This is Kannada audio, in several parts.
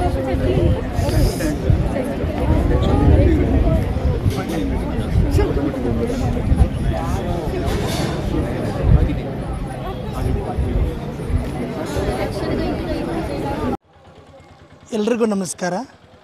ಎಲ್ರಿಗೂ ನಮಸ್ಕಾರ.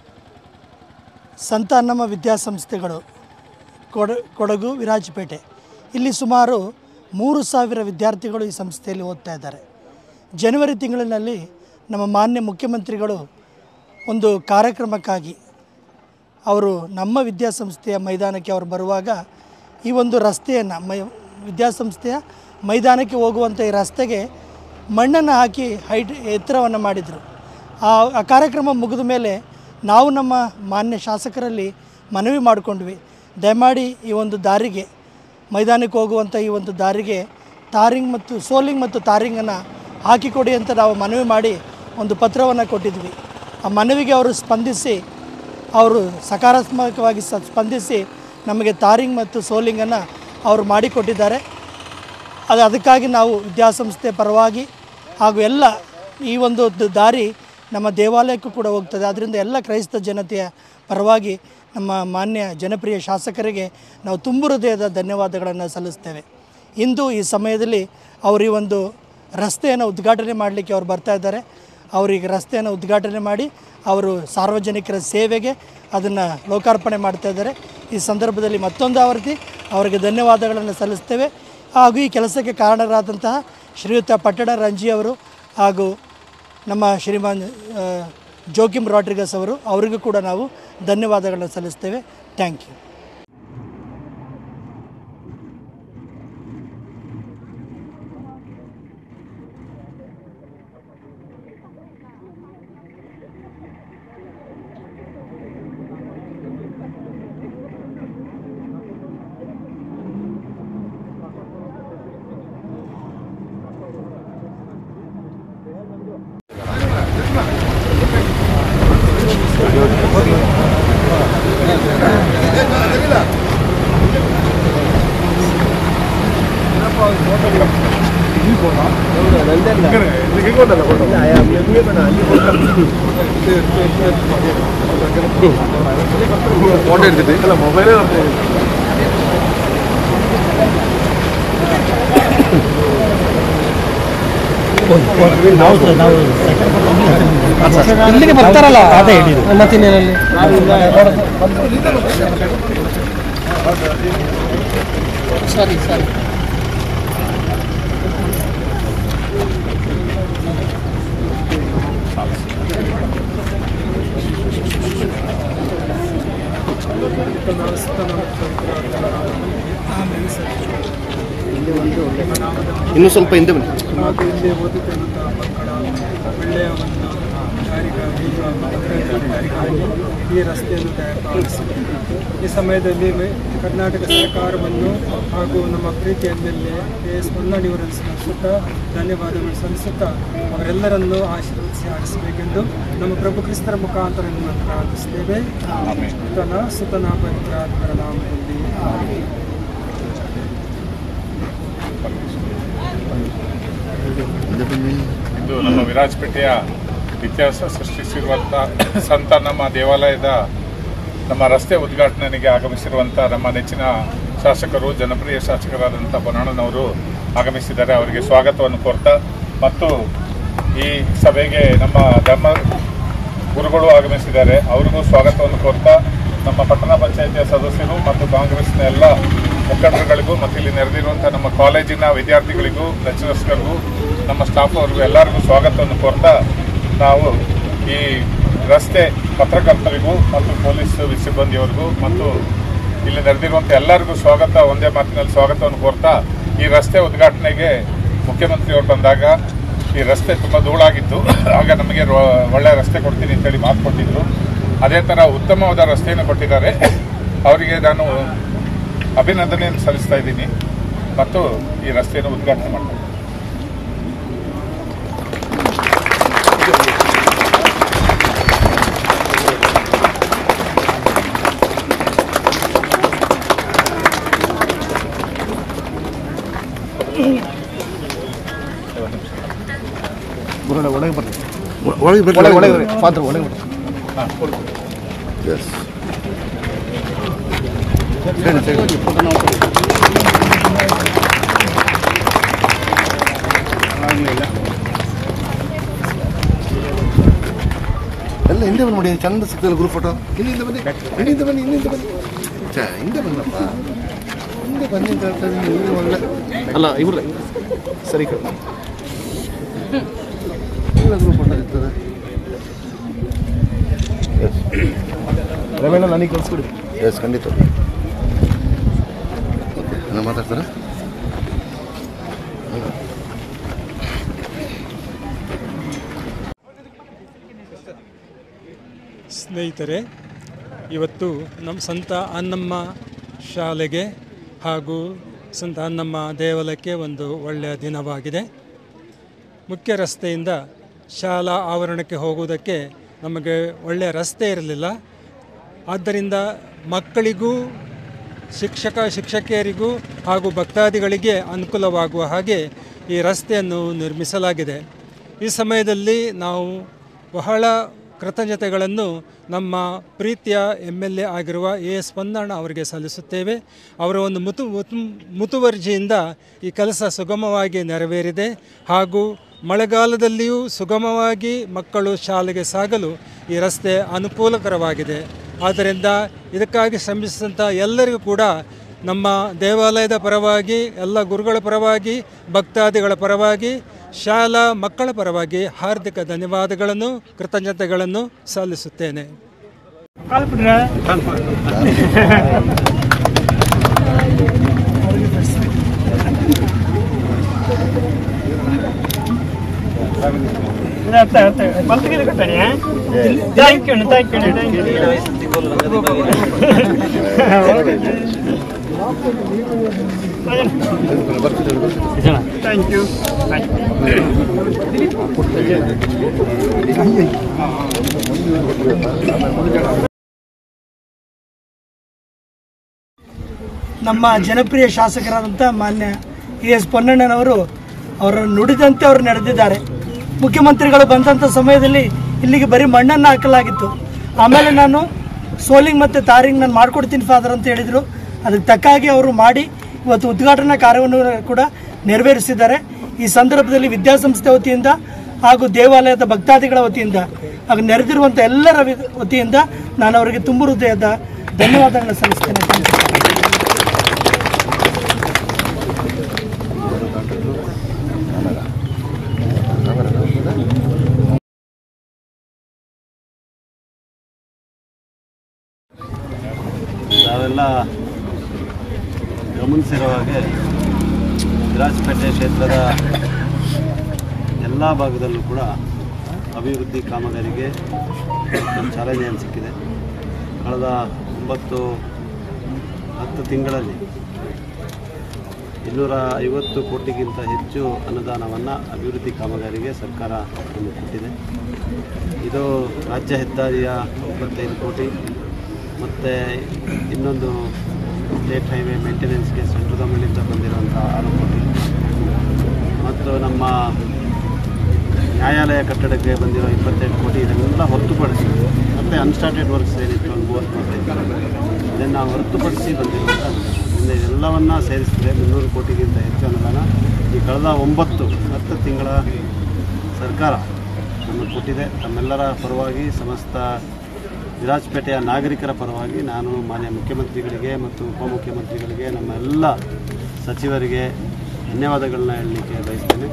ಸಂತ ಅನ್ನಮ್ಮ ವಿದ್ಯಾಸಂಸ್ಥೆಗಳು ಕೊಡಗು ವಿರಾಜಪೇಟೆ ಇಲ್ಲಿ ಸುಮಾರು 3,000 ವಿದ್ಯಾರ್ಥಿಗಳು ಈ ಸಂಸ್ಥೆಯಲ್ಲಿ ಓದ್ತಾ ಇದ್ದಾರೆ. ಜನವರಿ ತಿಂಗಳಿನಲ್ಲಿ ನಮ್ಮ ಮಾನ್ಯ ಮುಖ್ಯಮಂತ್ರಿಗಳು ಒಂದು ಕಾರ್ಯಕ್ರಮಕ್ಕಾಗಿ ಅವರು ನಮ್ಮ ವಿದ್ಯಾಸಂಸ್ಥೆಯ ಮೈದಾನಕ್ಕೆ ಅವರು ಬರುವಾಗ ಈ ಒಂದು ರಸ್ತೆಯನ್ನು ವಿದ್ಯಾಸಂಸ್ಥೆಯ ಮೈದಾನಕ್ಕೆ ಹೋಗುವಂಥ ಈ ರಸ್ತೆಗೆ ಮಣ್ಣನ್ನು ಹಾಕಿ ಎತ್ತರವನ್ನು ಮಾಡಿದರು. ಆ ಕಾರ್ಯಕ್ರಮ ಮುಗಿದ ಮೇಲೆ ನಾವು ನಮ್ಮ ಮಾನ್ಯ ಶಾಸಕರಲ್ಲಿ ಮನವಿ ಮಾಡಿಕೊಂಡ್ವಿ, ದಯಮಾಡಿ ಈ ಒಂದು ದಾರಿಗೆ ಮೈದಾನಕ್ಕೆ ಹೋಗುವಂಥ ಈ ಒಂದು ದಾರಿಗೆ ಸೋಲಿಂಗ್ ಮತ್ತು ತಾರಿಂಗನ್ನು ಹಾಕಿಕೊಡಿ ಅಂತ ನಾವು ಮನವಿ ಮಾಡಿ ಒಂದು ಪತ್ರವನ್ನು ಕೊಟ್ಟಿದ್ವಿ. ಆ ಮನವಿಗೆ ಅವರು ಸ್ಪಂದಿಸಿ ಅವರು ಸಕಾರಾತ್ಮಕವಾಗಿ ಸ್ಪಂದಿಸಿ ನಮಗೆ ತಾರಿಂಗ್ ಮತ್ತು ಸೋಲಿಂಗನ್ನು ಅವರು ಮಾಡಿಕೊಟ್ಟಿದ್ದಾರೆ. ಅದಕ್ಕಾಗಿ ನಾವು ವಿದ್ಯಾಸಂಸ್ಥೆ ಪರವಾಗಿ ಹಾಗೂ ಎಲ್ಲ ಈ ಒಂದು ದಾರಿ ನಮ್ಮ ದೇವಾಲಯಕ್ಕೂ ಕೂಡ ಹೋಗ್ತದೆ. ಆದ್ದರಿಂದ ಎಲ್ಲ ಕ್ರೈಸ್ತ ಜನತೆಯ ಪರವಾಗಿ ನಮ್ಮ ಮಾನ್ಯ ಜನಪ್ರಿಯ ಶಾಸಕರಿಗೆ ನಾವು ತುಂಬು ಹೃದಯದ ಧನ್ಯವಾದಗಳನ್ನು ಸಲ್ಲಿಸ್ತೇವೆ. ಇಂದು ಈ ಸಮಯದಲ್ಲಿ ಅವರು ಈ ಒಂದು ರಸ್ತೆಯನ್ನು ಉದ್ಘಾಟನೆ ಮಾಡಲಿಕ್ಕೆ ಅವರು ಬರ್ತಾ ಇದ್ದಾರೆ. ಅವರಿಗೆ ರಸ್ತೆಯನ್ನು ಉದ್ಘಾಟನೆ ಮಾಡಿ ಅವರು ಸಾರ್ವಜನಿಕರ ಸೇವೆಗೆ ಅದನ್ನು ಲೋಕಾರ್ಪಣೆ ಮಾಡ್ತಾ ಇದ್ದಾರೆ. ಈ ಸಂದರ್ಭದಲ್ಲಿ ಮತ್ತೊಂದು ಆವರ್ತಿ ಅವರಿಗೆ ಧನ್ಯವಾದಗಳನ್ನು ಸಲ್ಲಿಸ್ತೇವೆ. ಹಾಗೂ ಈ ಕೆಲಸಕ್ಕೆ ಕಾರಣರಾದಂತಹ ಶ್ರೀಯುತ ಪಟ್ಟಣ ರಂಜಿ ಅವರು ಹಾಗೂ ನಮ್ಮ ಶ್ರೀಮಾನ್ ಜೋಕಿಮ್ ರಾಡ್ರಿಗಸ್ ಅವರಿಗೂ ಕೂಡ ನಾವು ಧನ್ಯವಾದಗಳನ್ನು ಸಲ್ಲಿಸ್ತೇವೆ. Thank you. ಇಲ್ಲಿಗೆ ಬರ್ತಾರಲ್ಲ ಅದೇ ಹೇಳಿದ್ರು ಮತ್ತಿನ್ನೇನಲ್ಲಿ ಸರಿ ಸರಿ ಇನ್ನೂ ಸ್ವಲ್ಪ ಹಿಂದೆ ಬನ್ನಿ. ಇಲ್ಲಿ ಓದುತ್ತಿರುವಂತಹ ಮಕ್ಕಳ ಒಳ್ಳೆಯ ಒಂದು ಕಾರ್ಯಕ್ಕಾಗಿ ಈ ರಸ್ತೆಯನ್ನು ತಯಾರಿಸಿದೆ. ಈ ಸಮಯದಲ್ಲಿ ಕರ್ನಾಟಕ ಸರ್ಕಾರವನ್ನು ಹಾಗೂ ನಮ್ಮ ಪ್ರೀತಿ MLA KS ಹೊನ್ನಳ್ಳಿಯವರನ್ನು ಸ್ಮರಿಸುತ್ತಾ ಧನ್ಯವಾದಗಳು ಸಲ್ಲಿಸುತ್ತಾ ಅವರೆಲ್ಲರನ್ನೂ ಆಶೀರ್ವದಿಸಬೇಕೆಂದು ನಮ್ಮ ಪ್ರಭು ಕ್ರಿಸ್ತರ ಮುಖಾಂತರ ನಿಮ್ಮನ್ನು ಪ್ರಾರ್ಥಿಸುತ್ತೇವೆ. ಸುತನ ಪವಿತ್ರಾತ್ಮರ ನಾಮದಲ್ಲಿ ಆಮೆನ್. ಇಂದು ನಮ್ಮ ವಿರಾಜಪೇಟೆಯ ಇತಿಹಾಸ ಸೃಷ್ಟಿಸಿರುವಂಥ ಸಂತ ನಮ್ಮ ದೇವಾಲಯದ ನಮ್ಮ ರಸ್ತೆ ಉದ್ಘಾಟನೆಗೆ ಆಗಮಿಸಿರುವಂಥ ನಮ್ಮ ನೆಚ್ಚಿನ ಶಾಸಕರು ಜನಪ್ರಿಯ ಶಾಸಕರಾದಂಥ ಬೊನ್ನಣ್ಣನವರು ಆಗಮಿಸಿದ್ದಾರೆ. ಅವರಿಗೆ ಸ್ವಾಗತವನ್ನು ಕೋರ್ತಾ ಮತ್ತು ಈ ಸಭೆಗೆ ನಮ್ಮ ಧರ್ಮ ಗುರುಗಳು ಆಗಮಿಸಿದ್ದಾರೆ, ಅವರಿಗೂ ಸ್ವಾಗತವನ್ನು ಕೋರ್ತಾ ನಮ್ಮ ಪಟ್ಟಣ ಪಂಚಾಯಿತಿಯ ಸದಸ್ಯರು ಮತ್ತು ಕಾಂಗ್ರೆಸ್ನ ಎಲ್ಲ ಮುಖಂಡರುಗಳಿಗೂ ಮತ್ತು ಇಲ್ಲಿ ನೆರೆದಿರುವಂಥ ನಮ್ಮ ಕಾಲೇಜಿನ ವಿದ್ಯಾರ್ಥಿಗಳಿಗೂ ಲೆಕ್ಚರರ್ಸ್ಗಳಿಗೂ ನಮ್ಮ ಸ್ಟಾಫ್ ಅವ್ರಿಗೂ ಎಲ್ಲರಿಗೂ ಸ್ವಾಗತವನ್ನು ಕೋರ್ತಾ ನಾವು ಈ ರಸ್ತೆ ಪತ್ರಕರ್ತರಿಗೂ ಮತ್ತು ಪೊಲೀಸ್ ಸಿಬ್ಬಂದಿಯವರಿಗೂ ಮತ್ತು ಇಲ್ಲಿ ನೆರೆದಿರುವಂಥ ಎಲ್ಲರಿಗೂ ಒಂದೇ ಮಾತಿನಲ್ಲಿ ಸ್ವಾಗತವನ್ನು ಕೋರ್ತಾ ಈ ರಸ್ತೆ ಉದ್ಘಾಟನೆಗೆ ಮುಖ್ಯಮಂತ್ರಿಯವರು ಬಂದಾಗ ಈ ರಸ್ತೆ ತುಂಬ ಧೂಳಾಗಿತ್ತು. ಆಗ ನಮಗೆ ಒಳ್ಳೆಯ ರಸ್ತೆ ಕೊಡ್ತೀನಿ ಅಂತೇಳಿ ಮಾತು ಕೊಟ್ಟಿದ್ರು. ಅದೇ ಥರ ಉತ್ತಮವಾದ ರಸ್ತೆಯನ್ನು ಕೊಟ್ಟಿದ್ದಾರೆ. ಅವರಿಗೆ ನಾನು ಅಭಿನಂದನೆಯನ್ನು ಸಲ್ಲಿಸ್ತಾ ಇದ್ದೀನಿ ಮತ್ತು ಈ ರಸ್ತೆಯನ್ನು ಉದ್ಘಾಟನೆ ಮಾಡ್ತೀನಿ. ಒಳಗೆ ಬರ್ತೀನಿ. ಎಲ್ಲ ಹಿಂದೆ ಬಂದು ನೋಡಿ, ಚಂದ ಸಿಗ್ತಲ್ಲ ಗ್ರೂಪ್ ಫೋಟೋ. ಇಲ್ಲಿಂದ ಬನ್ನಿ, ಇಲ್ಲಿಂದ ಬನ್ನಿ, ಇಲ್ಲಿಂದ ಬನ್ನಿ. ಹಿಂದೆ ಬನ್ನಪ್ಪ, ಹಿಂದೆ ಬನ್ನಿ ಅಂತ ಹೇಳ್ತಾರೆ. ನೀವು ಒಳ್ಳೆ ಅಲ್ಲ ಇವ್ರ ಸರಿ ಕಡೆ ಗ್ರೂಪ್ ಫೋಟೋ ಇರ್ತದೆ. ರಮೇಣ ನನಗೆ ಕಳಿಸ್ಬಿಡಿ. ಎಸ್, ಖಂಡಿತ. ಓಕೆ, ನಾನು ಮಾತಾಡ್ತಾರೆ. ಸ್ನೇಹಿತರೆ, ಇವತ್ತು ನಮ್ಮ ಸಂತ ಅನ್ನಮ್ಮ ಶಾಲೆಗೆ ಹಾಗೂ ಸಂತ ಅನ್ನಮ್ಮ ದೇವಾಲಯಕ್ಕೆ ಒಂದು ಒಳ್ಳೆಯ ದಿನವಾಗಿದೆ. ಮುಖ್ಯ ರಸ್ತೆಯಿಂದ ಶಾಲಾ ಆವರಣಕ್ಕೆ ಹೋಗುವುದಕ್ಕೆ ನಮಗೆ ಒಳ್ಳೆಯ ರಸ್ತೆ ಇರಲಿಲ್ಲ. ಆದ್ದರಿಂದ ಮಕ್ಕಳಿಗೂ ಶಿಕ್ಷಕಿಯರಿಗೂ ಹಾಗೂ ಭಕ್ತಾದಿಗಳಿಗೆ ಅನುಕೂಲವಾಗುವ ಹಾಗೆ ಈ ರಸ್ತೆಯನ್ನು ನಿರ್ಮಿಸಲಾಗಿದೆ. ಈ ಸಮಯದಲ್ಲಿ ನಾವು ಬಹಳ ಕೃತಜ್ಞತೆಗಳನ್ನು ನಮ್ಮ ಪ್ರೀತಿಯ MLA ಆಗಿರುವ AS ಪೊನ್ನಣ್ಣ ಅವರಿಗೆ ಸಲ್ಲಿಸುತ್ತೇವೆ. ಅವರ ಒಂದು ಮುತುವರ್ಜಿಯಿಂದ ಈ ಕೆಲಸ ಸುಗಮವಾಗಿ ನೆರವೇರಿದೆ ಹಾಗೂ ಮಳೆಗಾಲದಲ್ಲಿಯೂ ಸುಗಮವಾಗಿ ಮಕ್ಕಳು ಶಾಲೆಗೆ ಸಾಗಲು ಈ ರಸ್ತೆ ಅನುಕೂಲಕರವಾಗಿದೆ. ಆದ್ದರಿಂದ ಇದಕ್ಕಾಗಿ ಶ್ರಮಿಸಿದಂಥ ಎಲ್ಲರಿಗೂ ಕೂಡ ನಮ್ಮ ದೇವಾಲಯದ ಪರವಾಗಿ, ಎಲ್ಲ ಗುರುಗಳ ಪರವಾಗಿ, ಭಕ್ತಾದಿಗಳ ಪರವಾಗಿ, ಶಾಲಾ ಮಕ್ಕಳ ಪರವಾಗಿ ಹಾರ್ದಿಕ ಧನ್ಯವಾದಗಳನ್ನು, ಕೃತಜ್ಞತೆಗಳನ್ನು ಸಲ್ಲಿಸುತ್ತೇನೆ. Thank you. ನಮ್ಮ ಜನಪ್ರಿಯ ಶಾಸಕರಾದಂಥ ಮಾನ್ಯ AS ಪೊನ್ನಣ್ಣನವರು ಅವರ ನುಡಿದಂತೆ ಅವರು ನಡೆದಿದ್ದಾರೆ. ಮುಖ್ಯಮಂತ್ರಿಗಳು ಬಂದಂಥ ಸಮಯದಲ್ಲಿ ಇಲ್ಲಿಗೆ ಬರೀ ಮಣ್ಣನ್ನು ಹಾಕಲಾಗಿತ್ತು. ಆಮೇಲೆ ನಾನು ಸೋಲಿಂಗ್ ಮತ್ತು ತಾರಿಂಗ್ ನಾನು ಮಾಡಿಕೊಡ್ತೀನಿ ಫಾದರ್ ಅಂತ ಹೇಳಿದರು. ಅದಕ್ಕೆ ತಕ್ಕಾಗಿ ಅವರು ಮಾಡಿ ಇವತ್ತು ಉದ್ಘಾಟನಾ ಕಾರ್ಯವನ್ನು ಕೂಡ ನೆರವೇರಿಸಿದ್ದಾರೆ. ಈ ಸಂದರ್ಭದಲ್ಲಿ ವಿದ್ಯಾಸಂಸ್ಥೆ ವತಿಯಿಂದ ಹಾಗೂ ದೇವಾಲಯದ ಭಕ್ತಾದಿಗಳ ವತಿಯಿಂದ ಹಾಗೂ ನೆರೆದಿರುವಂಥ ಎಲ್ಲರ ವತಿಯಿಂದ ನಾನು ಅವರಿಗೆ ತುಂಬ ಹೃದಯದ ಧನ್ಯವಾದಗಳನ್ನು ಸಲ್ಲಿಸ್ತೇನೆ. ನಾವೆಲ್ಲ ಗಮನಿಸಿರೋ ಹಾಗೆ ವಿರಾಜಪೇಟೆ ಕ್ಷೇತ್ರದ ಎಲ್ಲ ಭಾಗದಲ್ಲೂ ಕೂಡ ಅಭಿವೃದ್ಧಿ ಕಾಮಗಾರಿಗೆ ಚಾಲನೆ ಸಿಕ್ಕಿದೆ. ಕಳೆದ 9-10 ತಿಂಗಳಲ್ಲಿ 250 ಕೋಟಿಗಿಂತ ಹೆಚ್ಚು ಅನುದಾನವನ್ನು ಅಭಿವೃದ್ಧಿ ಕಾಮಗಾರಿಗೆ ಸರ್ಕಾರ ನಮಗೆ ಕೊಟ್ಟಿದೆ. ಇದು ರಾಜ್ಯ ಹೆದ್ದಾರಿಯ 25 ಕೋಟಿ ಮತ್ತು ಇನ್ನೊಂದು ಸ್ಟೇಟ್ ಹೈವೇ ಮೇಂಟೆನೆನ್ಸ್ಗೆ ಸೆಂಟ್ರಲ್ ಗೌರ್ಮೆಂಟಿಂದ ಬಂದಿರುವಂಥ 6 ಕೋಟಿ ಮತ್ತು ನಮ್ಮ ನ್ಯಾಯಾಲಯ ಕಟ್ಟಡಕ್ಕೆ ಬಂದಿರೋ 28 ಕೋಟಿ ಇದನ್ನೆಲ್ಲ ಹೊರತುಪಡಿಸಿ ಮತ್ತು ಅನ್ಸ್ಟಾರ್ಟೆಡ್ ವರ್ಕ್ಸ್ ಏನಿತ್ತು ಒಂದು 30 ಕೋಟಿ ಇದನ್ನು ಹೊರತುಪಡಿಸಿ ಬಂದಿರುವಂಥ ಇದೆಲ್ಲವನ್ನು ಸೇರಿಸಿದರೆ 300 ಕೋಟಿಗಿಂತ ಹೆಚ್ಚು ಅನುದಾನ ಈ ಕಳೆದ 9-10 ತಿಂಗಳ ಸರ್ಕಾರ ನಮಗೆ ಕೊಟ್ಟಿದೆ. ತಮ್ಮೆಲ್ಲರ ಪರವಾಗಿ ಸಮಸ್ತ ವಿರಾಜಪೇಟೆಯ ನಾಗರಿಕರ ಪರವಾಗಿ ನಾನು ಮಾನ್ಯ ಮುಖ್ಯಮಂತ್ರಿಗಳಿಗೆ ಮತ್ತು ಉಪಮುಖ್ಯಮಂತ್ರಿಗಳಿಗೆ ನಮ್ಮ ಎಲ್ಲ ಸಚಿವರಿಗೆ ಧನ್ಯವಾದಗಳನ್ನ ಹೇಳಲಿಕ್ಕೆ ಬಯಸ್ತೇನೆ.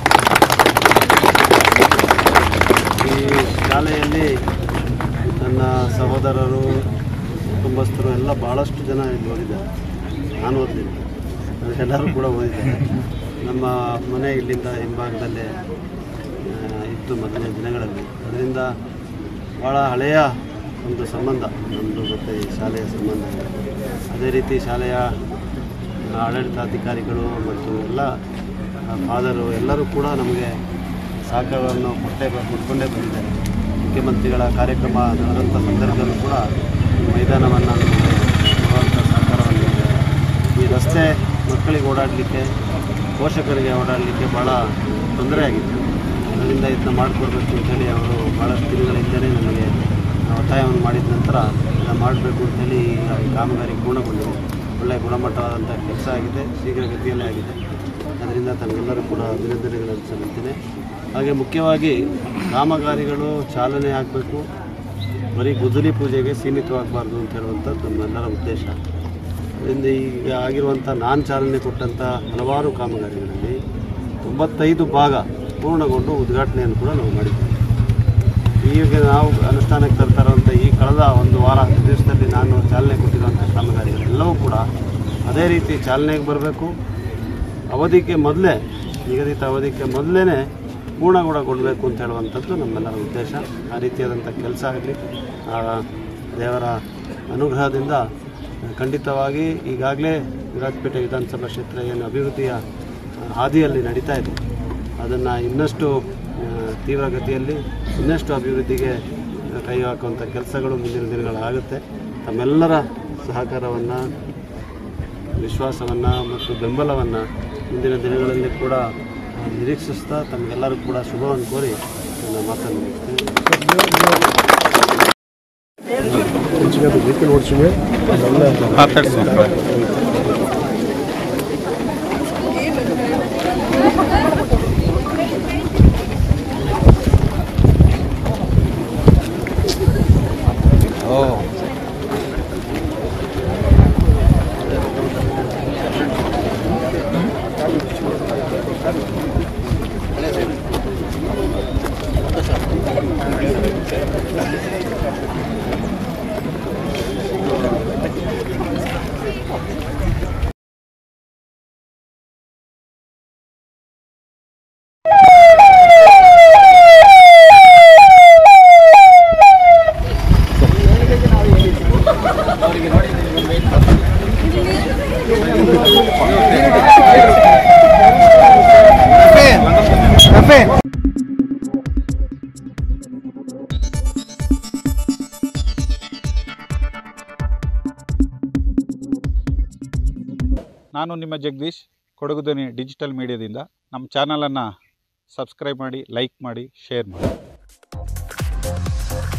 ಈ ಶಾಲೆಯಲ್ಲಿ ನನ್ನ ಸಹೋದರರು, ಕುಟುಂಬಸ್ಥರು ಎಲ್ಲ ಭಾಳಷ್ಟು ಜನ ಇಲ್ಲಿ ಓದಿದ್ದಾರೆ. ನಾನು ಓದಲಿಲ್ಲ, ಎಲ್ಲರೂ ಕೂಡ ಓದಿದ್ದಾರೆ. ನಮ್ಮ ಮನೆ ಇಲ್ಲಿಂದ ಹಿಂಭಾಗದಲ್ಲೇ ಇತ್ತು ಮೊದಲನೇ ದಿನಗಳಲ್ಲಿ. ಅದರಿಂದ ಭಾಳ ಹಳೆಯ ಒಂದು ಸಂಬಂಧ ನಮ್ಮದು ಮತ್ತು ಈ ಶಾಲೆಯ ಸಂಬಂಧ. ಅದೇ ರೀತಿ ಶಾಲೆಯ ಆಡಳಿತಾಧಿಕಾರಿಗಳು ಮತ್ತು ಎಲ್ಲ ಫಾದರು ಎಲ್ಲರೂ ಕೂಡ ನಮಗೆ ಸಹಕಾರವನ್ನು ಕೊಟ್ಕೊಂಡೇ ಬಂದಿದ್ದಾರೆ. ಮುಖ್ಯಮಂತ್ರಿಗಳ ಕಾರ್ಯಕ್ರಮ ನಡೆದಂಥ ಸಂದರ್ಭದಲ್ಲೂ ಕೂಡ ಮೈದಾನವನ್ನು ಕೊಡುವಂಥ ಸಹಕಾರವನ್ನು ನೀಡಿದ್ದಾರೆ. ಈ ರಸ್ತೆ ಮಕ್ಕಳಿಗೆ ಓಡಾಡಲಿಕ್ಕೆ, ಪೋಷಕರಿಗೆ ಓಡಾಡಲಿಕ್ಕೆ ಭಾಳ ತೊಂದರೆ ಆಗಿತ್ತು. ಅದರಿಂದ ಇದನ್ನ ಮಾಡಿಕೊಡ್ಬೇಕು ಅಂತೇಳಿ ಅವರು ಭಾಳಷ್ಟು ದಿನಗಳಿಂದಲೇ ನಮಗೆ ಒತ್ತಾಯವನ್ನು ಮಾಡಿದ ನಂತರ ಇದನ್ನು ಮಾಡಬೇಕು ಅಂತೇಳಿ ಈಗ ಈ ಕಾಮಗಾರಿ ಪೂರ್ಣಗೊಂಡಿದೆ. ಒಳ್ಳೆಯ ಗುಣಮಟ್ಟವಾದಂಥ ಕೆಲಸ ಆಗಿದೆ, ಶೀಘ್ರಗತಿಯಲ್ಲೇ ಆಗಿದೆ. ಅದರಿಂದ ತಮ್ಮೆಲ್ಲರೂ ಕೂಡ ಅಭಿನಂದನೆಗಳನ್ನು ಸಲ್ಲಿಸ್ತೇನೆ. ಹಾಗೆ ಮುಖ್ಯವಾಗಿ ಕಾಮಗಾರಿಗಳು ಚಾಲನೆ ಆಗಬೇಕು, ಬರೀ ಗುದ್ದಲಿ ಪೂಜೆಗೆ ಸೀಮಿತವಾಗಬಾರ್ದು ಅಂತ ಹೇಳುವಂಥದ್ದು ನಮ್ಮೆಲ್ಲರ ಉದ್ದೇಶ. ಅದರಿಂದ ಈಗ ಆಗಿರುವಂಥ ನಾನು ಚಾಲನೆ ಕೊಟ್ಟಂಥ ಹಲವಾರು ಕಾಮಗಾರಿಗಳಲ್ಲಿ 95 ಭಾಗ ಪೂರ್ಣಗೊಂಡು ಉದ್ಘಾಟನೆಯನ್ನು ಕೂಡ ನಾವು ಮಾಡಿದ್ದೇವೆ. ಈಗ ನಾವು ಅನುಷ್ಠಾನಕ್ಕೆ ತರ್ತಾ ಇರುವಂಥ ಈ ಕಳೆದ ಒಂದು ವಾರ 10 ದಿವಸದಲ್ಲಿ ನಾನು ಚಾಲನೆ ಕೊಟ್ಟಿರುವಂಥ ಕಾಮಗಾರಿಗಳೆಲ್ಲವೂ ಕೂಡ ಅದೇ ರೀತಿ ಚಾಲನೆಗೆ ಬರಬೇಕು. ಅವಧಿಗೆ ಮೊದಲೇ, ನಿಗದಿತ ಅವಧಿಗೆ ಮೊದಲೇ ಪೂರ್ಣಗೊಳ್ಳಬೇಕು ಅಂತ ಹೇಳುವಂಥದ್ದು ನಮ್ಮೆಲ್ಲರ ಉದ್ದೇಶ. ಆ ರೀತಿಯಾದಂಥ ಕೆಲಸ ಆಗಲಿ. ದೇವರ ಅನುಗ್ರಹದಿಂದ ಖಂಡಿತವಾಗಿ ಈಗಾಗಲೇ ವಿರಾಜಪೇಟೆ ವಿಧಾನಸಭಾ ಕ್ಷೇತ್ರ ಏನು ಅಭಿವೃದ್ಧಿಯ ಹಾದಿಯಲ್ಲಿ ನಡೀತಾ ಇದೆ, ಅದನ್ನು ಇನ್ನಷ್ಟು ತೀವ್ರಗತಿಯಲ್ಲಿ ಇನ್ನಷ್ಟು ಅಭಿವೃದ್ಧಿಗೆ ಕೈ ಹಾಕುವಂಥ ಕೆಲಸಗಳು ಮುಂದಿನ ದಿನಗಳಾಗುತ್ತೆ. ತಮ್ಮೆಲ್ಲರ ಸಹಕಾರವನ್ನು, ವಿಶ್ವಾಸವನ್ನು ಮತ್ತು ಬೆಂಬಲವನ್ನು ಮುಂದಿನ ದಿನಗಳಲ್ಲಿ ಕೂಡ ನಿರೀಕ್ಷಿಸ್ತಾ ತಮಗೆಲ್ಲರೂ ಕೂಡ ಶುಭವನ್ನು ಕೋರಿ ನನ್ನ ಮಾತನ್ನು ಮುಗಿಸ್ತೇನೆ. ನಾನು ನಿಮ್ಮ ಜಗದೀಶ್, ಕೊಡಗು ಧ್ವನಿ ಡಿಜಿಟಲ್ ಮೀಡಿಯಾದಿಂದ. ನಮ್ಮ ಚಾನಲನ್ನು ಸಬ್ಸ್ಕ್ರೈಬ್ ಮಾಡಿ, ಲೈಕ್ ಮಾಡಿ, ಶೇರ್ ಮಾಡಿ.